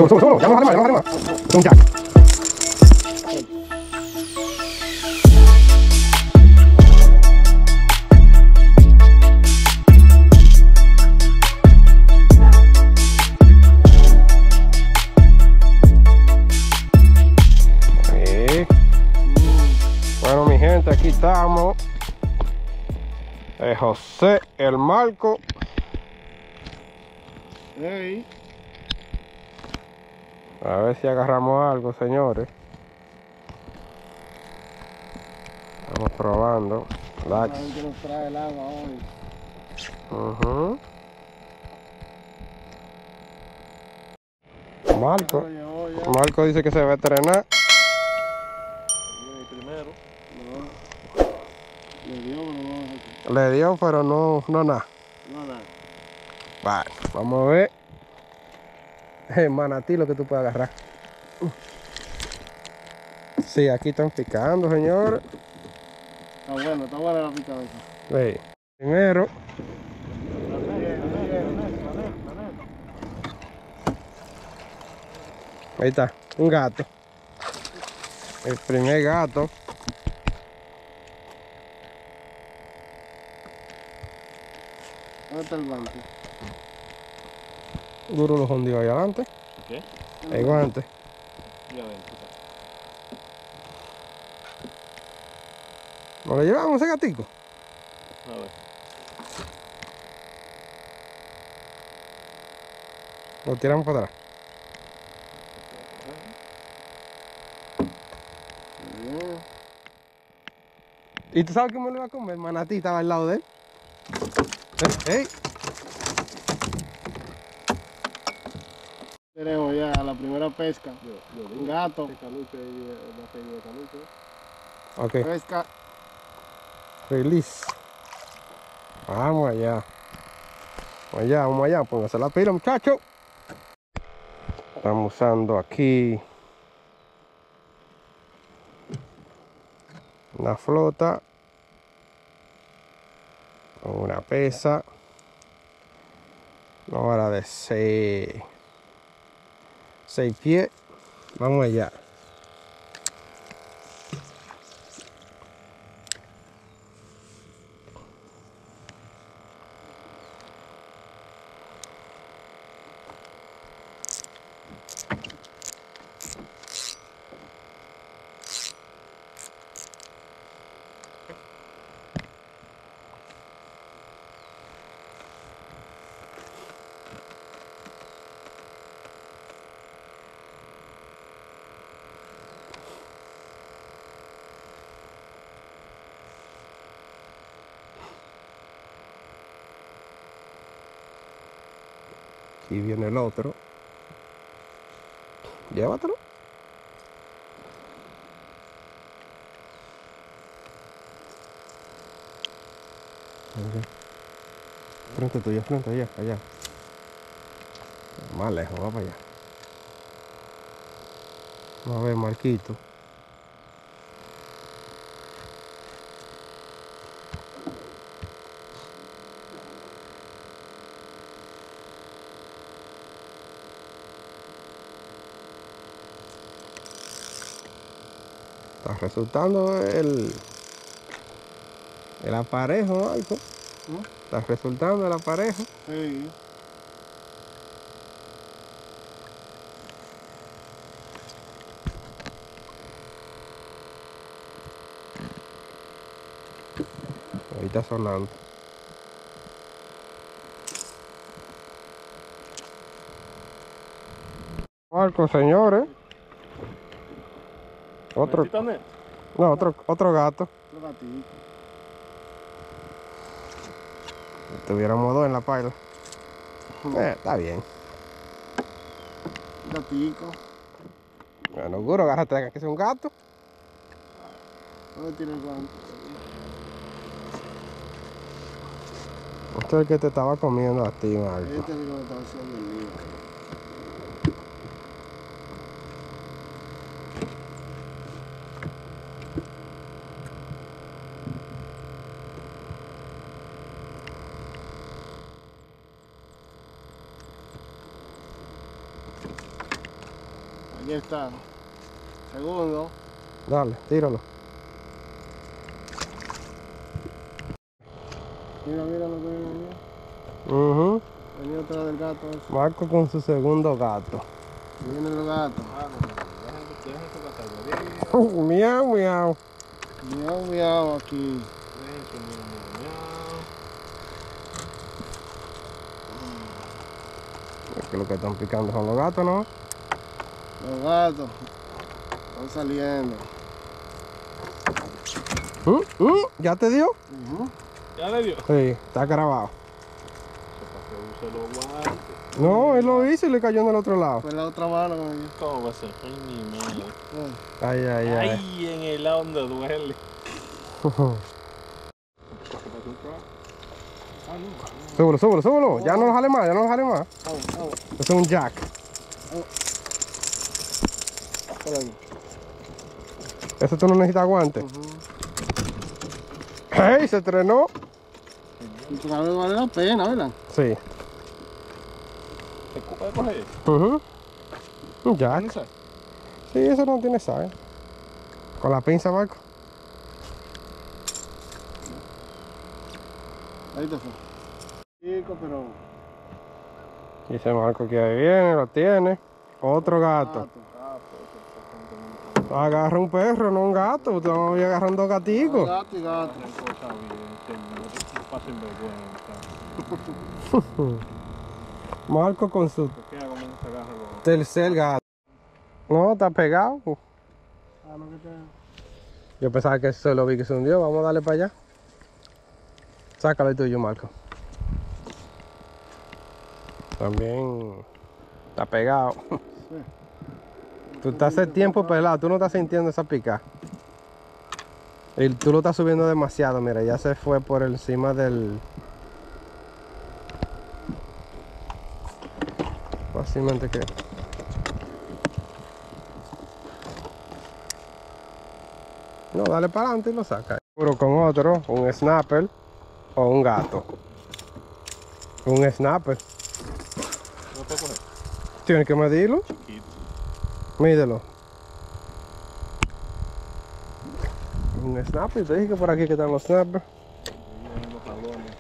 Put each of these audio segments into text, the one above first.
sube, ya no más, ya no más. Un jack. Bueno, mi gente, aquí estamos. José, el Marco. Hey. A ver si agarramos algo, señores. Estamos probando. La gente nos trae el agua hoy. Marco dice que se va a estrenar. Primero. No. Le dio, pero no nada. No nada. Vale, vamos a ver. Manatí lo que tú puedes agarrar. Sí, aquí están picando, señores. Está buena la picadita. Sí. Primero. Ahí está, un gato. El primer gato. ¿Dónde está el guante? Duro los hondidos ahí adelante. ¿Qué? El guante. Ya ven, ¿No le llevamos ese gatico? a ver. Lo tiramos para atrás. ¿Y tú sabes que me lo iba a comer? Manatí estaba al lado de él. ¡Ey! Tenemos ya la primera pesca. Un gato. Ok, Pesca. release. Vamos allá. Vamos allá, póngase la pila, muchachos. Estamos usando aquí una flota, una pesa, una vara de 6 pies. Vamos allá. Aquí viene el otro. Llévatelo. Okay. Frente tuyo, frente allá. Más lejos, va para allá. Vamos a ver, Marquito. Está resultando el aparejo, Marco. Está resultando el aparejo. Sí. Ahí está sonando. Marco, señores. Otro gato. Otro gatito. Tuviéramos dos en la paila. Está bien. Un gatico. Bueno, Guro, agárrate que es un gato. ¿Dónde tiene el guante? Este es el que te estaba comiendo a ti, Marco. Este es el que me está haciendo el lío. Aquí está. Segundo. Dale, tíralo. Mira, mira lo que viene ahí. Ujú. Venía otra del gato. Ese. Marco con su segundo gato. Vienen los gatos. Miau, miau. Miau, miau aquí. Es que lo que están picando son los gatos, ¿no? Los gatos están saliendo. ¿Ya te dio? ¿Ya le dio? Sí, está grabado. Se lo guante. No, él lo hizo y le cayó en el otro lado. Pues la otra mano. ¿Cómo va a ser? Ay, mi madre. Ay, ay, ay. Ay, en el lado donde duele. Súbelo, súbelo, súbelo. Ya no lo jale más, ya no lo jale más. Ese es un jack. Ese tú no necesitas guante. ¡Hey! Se estrenó. Y tu cabello vale la pena, ¿verdad? Sí. ¿Se puede coger? Un jack. Sí, eso no tiene sal. Con la pinza, Marco. Ahí te fue. Chico, pero. Dice Marco que ahí viene, lo tiene. Otro gato. Agarra un perro, no un gato. Usted va a ir agarrando gaticos. Gato y gato. Pasen vergüenza. Marco con su ¿Qué hago? ¿Cómo se agarra los... tercer gato. No, está pegado. Ah, no, que te. Yo pensaba que se lo vi que se hundió. Vamos a darle para allá. Sácalo el tuyo, Marco. También está pegado. Tú estás hace tiempo pelado, tú no estás sintiendo esa pica. Y tú lo estás subiendo demasiado, mira, ya se fue por encima del... Fácilmente que... No, dale para adelante y lo saca. Puro con otro, un snapper o un gato. Un snapper. ¿No puedo coger? Tienes que medirlo. Chiquito. Mídelo. Un snapper, te dije que por aquí que están los snappers. Ahí en los jalones.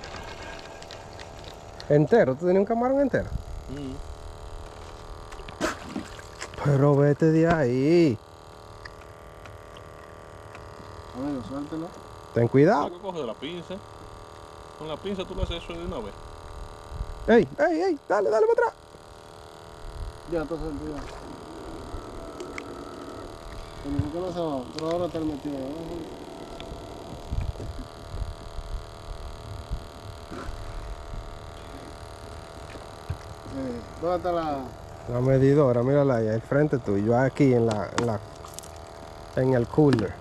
Entero, ¿tú tenías un camarón entero? Pero vete de ahí. Amigo, suéltelo. Ten cuidado. Tengo que coger la pinza. Con la pinza tú le haces eso de una vez. Ey, ey, ey, dale, dale para atrás. Ya, entonces el día. ¿Por qué no se va? Pero ahora está el metido. ¿Dónde está la...? La medidora, mírala ahí, al frente tuyo, aquí en el cooler.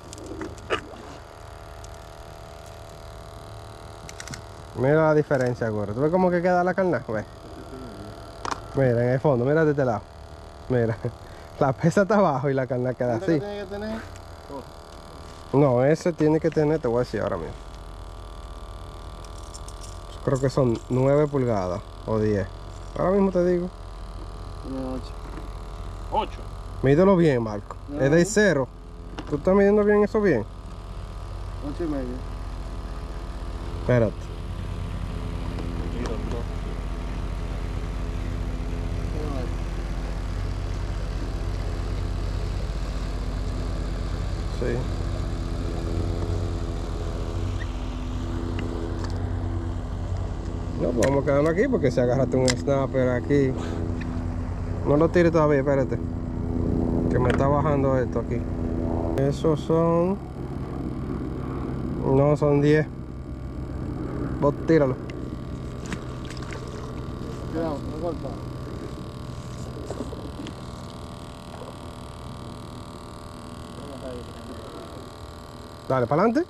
Mira la diferencia, gordo. ¿Tú ves cómo que queda la carne? Ve. Mira, en el fondo, mira de este lado. Mira, la pesa está abajo y la carne queda ¿Cuánto así. que tiene que tener? No, ese tiene que tener, te voy a decir ahora mismo. Creo que son 9 pulgadas o 10. Ahora mismo te digo. Tiene 8. 8. Mídelo bien, Marco. No. Es de 0. ¿Tú estás midiendo bien eso bien? 8 y medio. Espérate. Mira, bro. Sí. No, pues vamos a quedarnos aquí porque si agarraste un snapper aquí. No lo tires todavía, espérate. Que me está bajando esto aquí. Esos son... No, son 10. Vos tíralo. Cuidado, no corta. Dale, para adelante.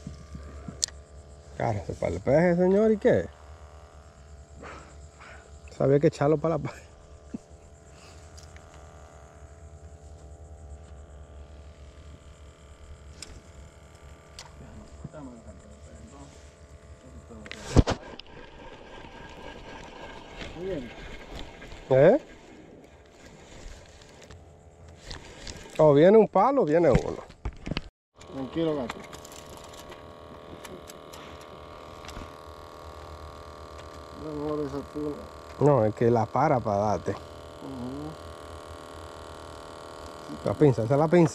Cárrese para el peje, señor, ¿y qué? Sabía que echarlo para la paila. Muy bien. ¿Eh? O viene un palo o viene uno. Tranquilo, gato. No, no, esa tuna. No, es que la para darte. La pinza, esa es la pinza.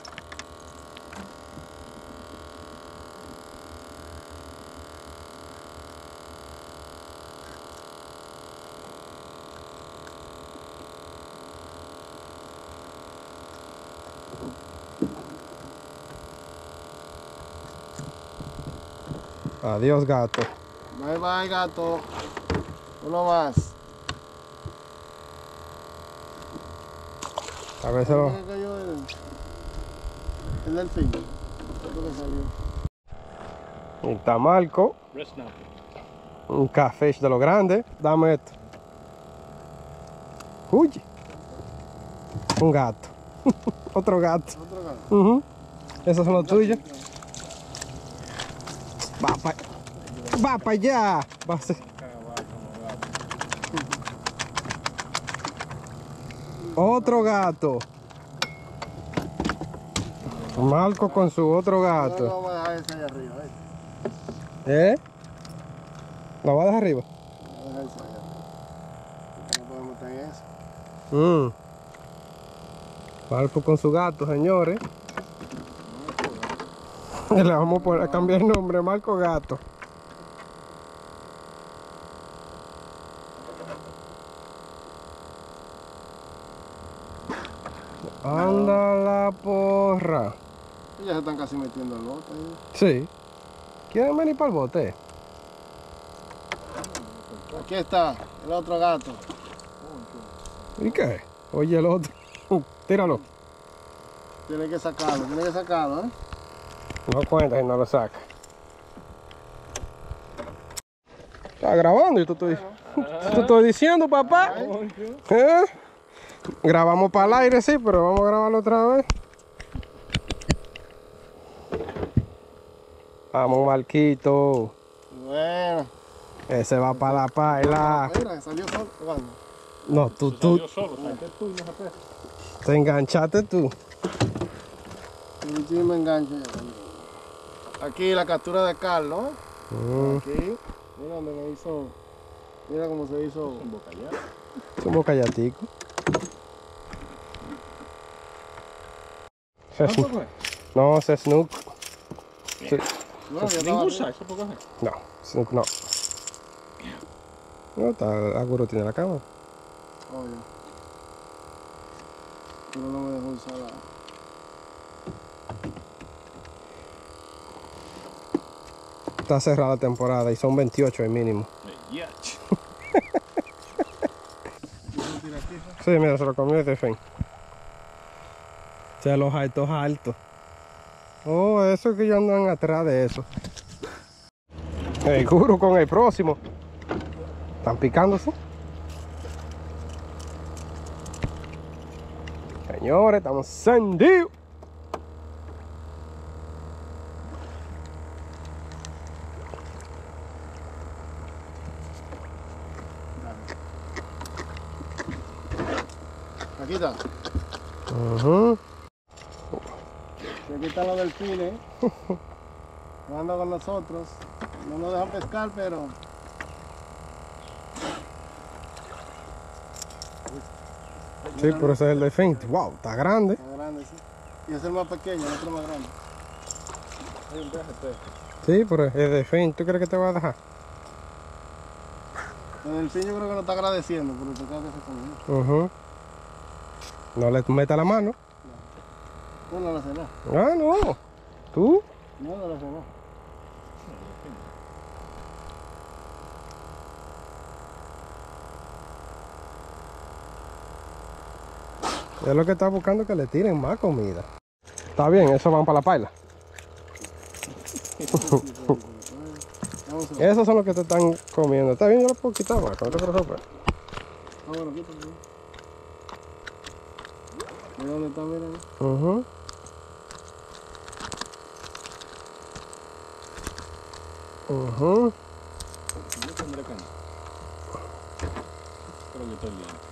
Adiós, gato. Bye bye, gato. Uno más. A ver si lo... ¿Dónde cayó el delfín? Creo que salió. Un tamalco, Red snapper. un catfish de lo grande. Dame esto. Uy. Un gato. Otro gato. Otro gato. Ujú. Esos son los tuyos. Va para allá. Va a ser- Otro gato. Marco con su otro No, gato. vamos a dejar ese allá arriba. ¿Eh? ¿Lo va a dejar arriba? Vamos a dejar ese allá arriba. No podemos meter en eso. Marco con su gato, señores. Le vamos a cambiar el nombre, Marco Gato. Anda la porra. Ellos se están casi metiendo al bote. ¿Eh? Sí. ¿Quieren venir para el bote? Aquí está el otro gato. ¿Y qué? Oye el otro. Tíralo. Tiene que sacarlo, ¿eh? No cuenta y no lo saca. Está grabando y tú estoy diciendo, papá. ¿Eh? Grabamos para el aire, sí, pero vamos a grabarlo otra vez. Vamos, Marquito. Bueno. Ese va para la paila. Mira, salió solo. Bueno, No, tú Salió solo, salte tú y no se pega. te enganchaste tú. el último me engancha. Aquí la captura de Carlos. Aquí. Mira donde me hizo. Mira cómo se hizo. Un bocallado. Es un bocallatico. ¿Cuánto fue? No, ese es Snook. Sí. No, ya estaba Ningún arriba. size, ¿por qué? No, Snook no. No, está, Aguro tiene la cama. Oye. Pero no me dejó usar la. Está cerrada la temporada y son 28 el mínimo. Ya. Sí, mira, se lo comió este fin. Se los altos altos. Oh, eso es que ellos andan atrás de eso. El guru con el próximo. Están picándose. Señores, estamos encendidos. Aquí está. Ujú. Y aquí están los delfines. Jugando con nosotros. No nos dejan pescar, pero. Sí, pero ese es el delfín. Wow, está grande. Está grande, sí. Y ese es el más pequeño, el otro más grande. Hay un DGT. Sí, pero el delfín, ¿tú crees que te va a dejar? El delfín yo creo que nos está agradeciendo por el pescado que se comió. Ujú. No le metas la mano. No, no lo hace nada. Ah, no. ¿Tú? No, no lo hace nada. Es lo que está buscando, que le tiren más comida. Está bien, eso van para la paila. Vamos a ver. Esos son los que te están comiendo. Está bien, yo lo puedo quitar, Marco, no te preocupes. Ah, bueno, quítate. Mira dónde está, mira ahí. Yo tendré que no. Creo que estoy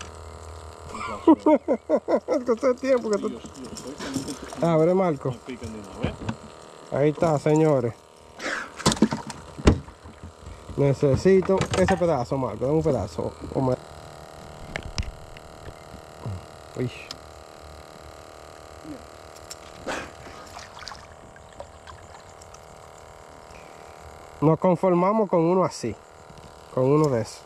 bien. Hace tiempo que tú... Yo estoy con Abre, Marco. me pican de una vez. Ahí está, señores. Necesito ese pedazo, Marco. Dame un pedazo. Uy. Nos conformamos con uno así. Con uno de esos.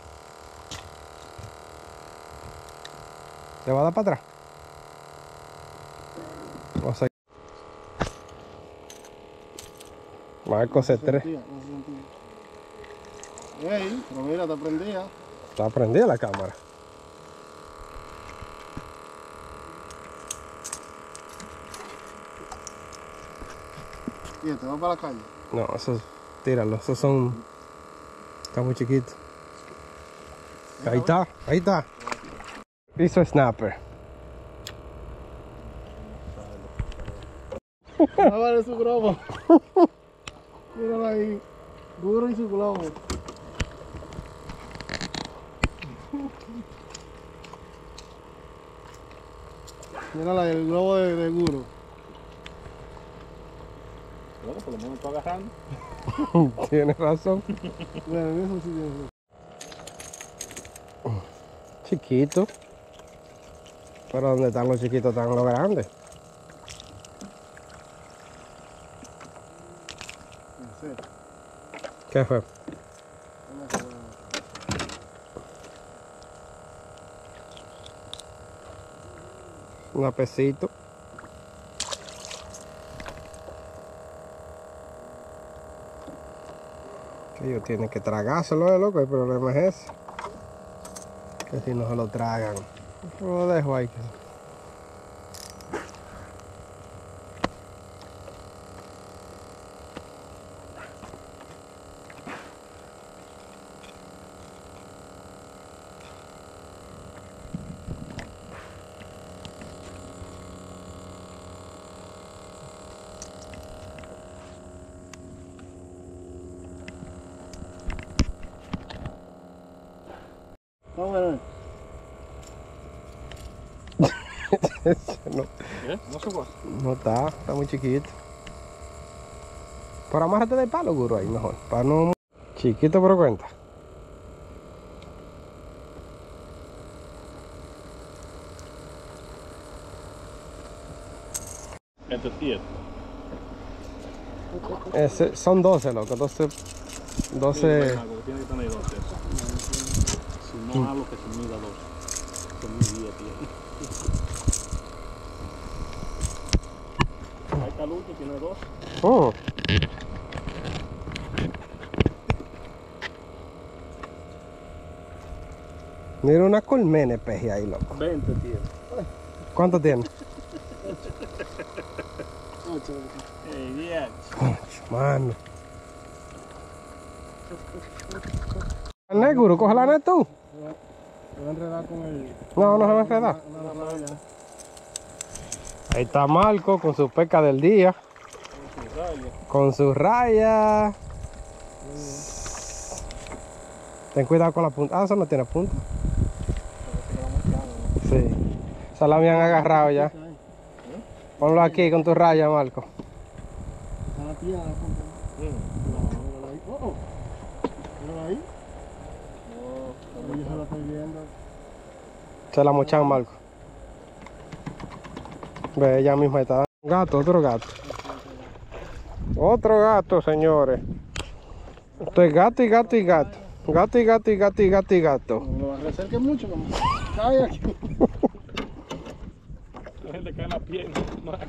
¿Le va a dar para atrás? O sea, Marco se tres. Ey, pero mira, te prendía. Está prendida la cámara. Y te va para la calle. No, esos, tíralo, esos son... Está muy chiquito. Ahí está, ahí está. Hizo snapper. A ver su globo. Míralo ahí. Duro y su globo. Mírala ahí, el globo de Guro. Bueno, por lo menos estoy agarrando. Tienes razón. Bueno, en eso sí tienes razón. Chiquito. Pero ¿dónde están los chiquitos están los grandes? En serio. ¿Qué fue? Un apecito. Que ellos tienen que tragárselo, loco. El problema es ese. Que si no se lo tragan. Lo dejo ahí. Está bueno. No, ¿Qué? No se fue. no está muy chiquito. Pero amárrate del palo, Guro, ahí mejor. Para no... Chiquito pero cuenta. Este tío. Son 12, loco. 12... Tiene que tener 12. Si no hablo que se mida 12. Con mi día tiene. Hay calor que tiene 2. Oh. Mira una colmena de peje ahí, loco. 20 tiene. ¿Cuánto tiene? 8. 10. Mano. El negro, coge la net tú. Se va a enredar con el... No, no se va a enredar. Una raya. Ahí está Marco con su pesca del día. Con su raya. Ten cuidado con la punta. Ah, eso no tiene punta. Sí. Esa la habían agarrado ya. Ponlo aquí con tu raya, Marco. A la tía, a la punta. Mírala ahí. Oh, oh. Mírala ahí. Yo se la estoy viendo. Se la mochan, Marco. Ve, ella misma está. Gato, otro gato. Otro gato, señores. Esto es gato y gato y gato. Gato y gato y gato y gato y gato. No lo acerques mucho, como cae aquí. La gente cae en la pierna.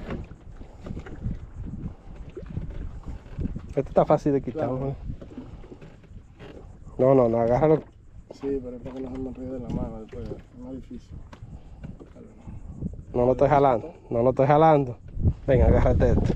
Este está fácil de quitar. Claro. No, agárralo. Sí, pero es para que no se me enrede la mano después. Es más difícil. No lo estoy jalando. No lo estoy jalando. Venga, agárrate esto.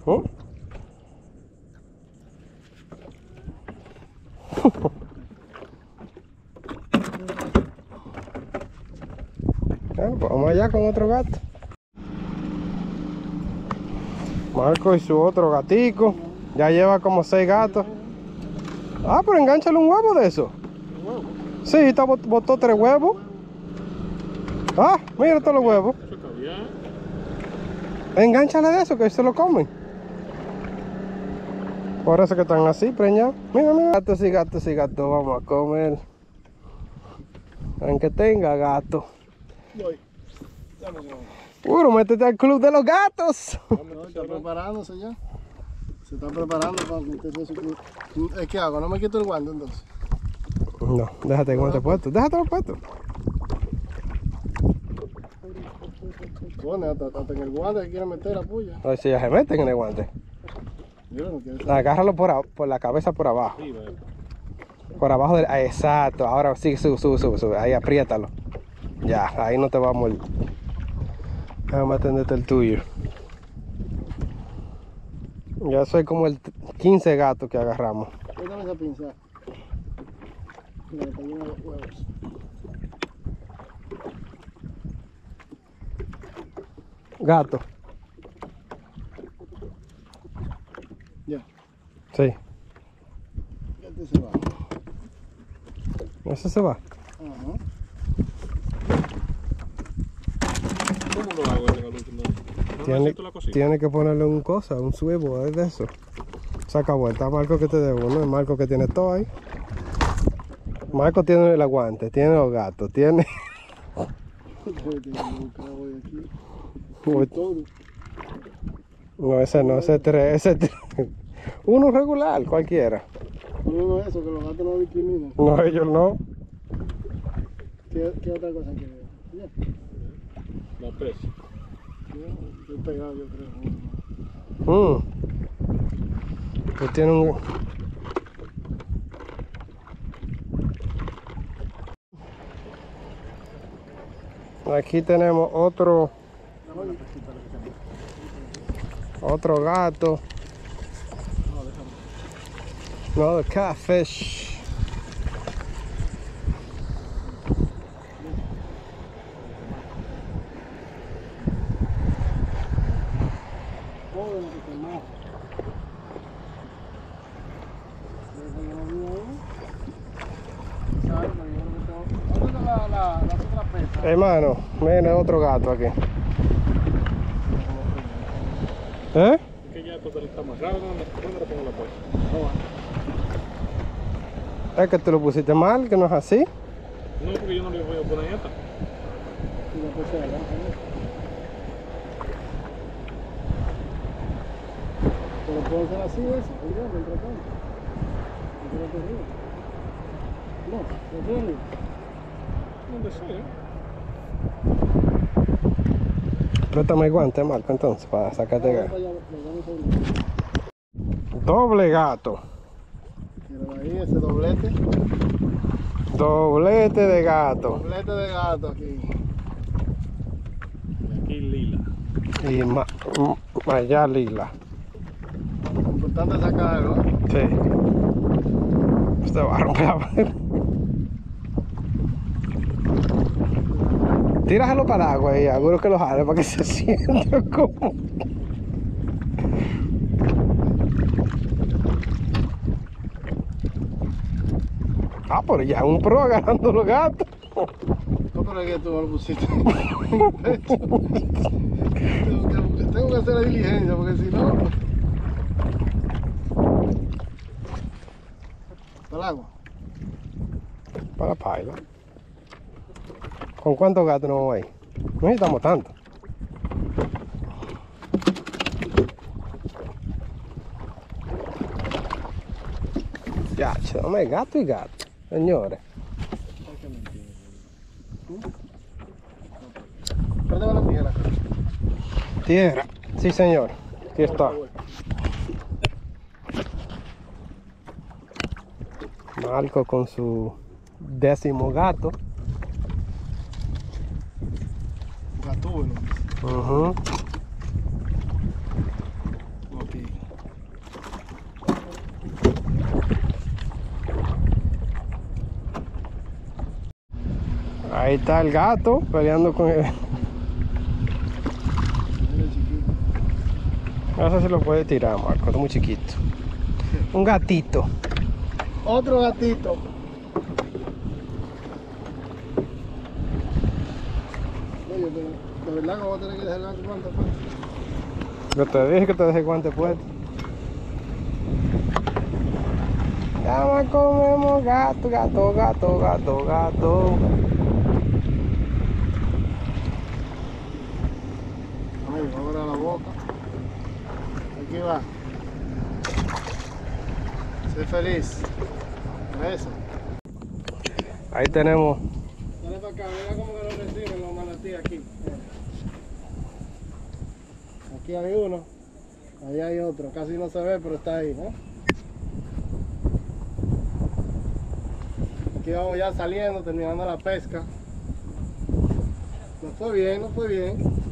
Bueno, pues vamos allá con otro gato. Marco y su otro gatico. Ya lleva como 6 gatos. Ah, pero engánchale un huevo de eso. Sí, botó 3 huevos. Ah, mira todos los huevos. Eso está bien. Engánchale de eso, que se lo comen. Por eso que están así, preñados. Mira, mira. Gatos y gatos y gatos, vamos a comer. Aunque tenga gato. Voy. Dame un Puro, métete al club de los gatos. No, está preparándose ya. Se está preparando para meterse a su club. ¿Qué hago? ¿No me quito el guante entonces? No, déjate el guante puesto. Déjatelo puesto. Pone hasta en el guante que quiere meter la puya. A ver si ya se meten en el guante. Yo no quiero. Agárralo por la cabeza por abajo. Sí, veo. Por abajo del... Exacto. Ahora sí, sube. Ahí apriétalo. Ya, ahí no te va a morir. Déjame atenderte el tuyo. Ya soy como el 15 gatos que agarramos. Dame esa pinza. Mira, está lleno de huevos. Gato. Ya. Sí. Este se va. Ese se va. Ajá. ¿Cómo lo hago en el último? ¿No necesito la cosita? Tiene que ponerle un cosa, un suevo, es de eso. Saca vuelta, Marco que te debo, ¿no? El Marco que tiene todo ahí. Marco tiene el aguante, tiene los gatos, tiene... Todo. No, ese no, ese 3, uno regular, cualquiera. No es eso, que los gatos no discriminan. No, ellos no. ¿Qué otra cosa que veo? Ya. La presa. Estoy pegado, yo creo. Pues tiene un... Aquí tenemos otro gato. Another catfish. Hermano, viene otro gato aquí. ¿Eh? Es que ya todo está amarrado. ¿Dónde le pongo la puesta? Es que te lo pusiste mal, que no es así. No, porque yo no le voy a poner esta. Pero puedo hacer así, eso. No, ¿Dónde sea? Préstame el guante, Marco, entonces, para sacarte el gato. Doble gato. Mira ahí ese doblete. Doblete de gato. Doblete de gato aquí. Y aquí lila. Y allá lila. Importante sacarlo, ¿eh? Sí. Usted va a romper la pared. Tíraselo para el agua y seguro que lo jale para que se sienta como... Ah, pero ya un pro agarrando los gatos. No, pero es que tú me lo pusiste en el pecho. Tengo que hacer la diligencia porque si no... Para el agua. Para la paila. ¿Con cuántos gatos nos vamos a ir? No necesitamos tanto. Ya, dame gato y gato, señores. Préndeme la tierra. Tierra. Sí, señor. Aquí está. Marco con su 10º gato. Gatúbelo. Ujú. Ok. Ahí está el gato peleando con el... Mira, chiquito. No sé si lo puede tirar, Marco, está muy chiquito. Un gatito. Otro gatito. Oye, pero de verdad que vamos a tener que dejar el guante puesto. Yo te dije que te dejé el guante puesto. Ya más comemos gato, gato, gato, gato, gato. Ay, abra la boca. Aquí va. Sé feliz. Eso. Ahí tenemos. Dale para acá, mira cómo que lo reciben los manatíes aquí. Aquí hay uno, ahí hay otro, casi no se ve pero está ahí, ¿no? Aquí vamos ya saliendo, terminando la pesca. Nos fue bien, nos fue bien.